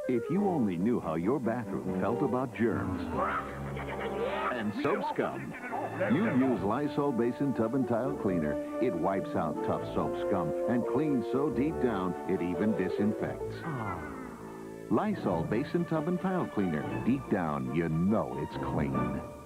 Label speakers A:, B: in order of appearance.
A: If you only knew how your bathroom felt about germs and soap scum, you'd use Lysol Basin Tub and Tile Cleaner. It wipes out tough soap scum and cleans so deep down, it even disinfects. Lysol Basin Tub and Tile Cleaner. Deep down, you know it's clean.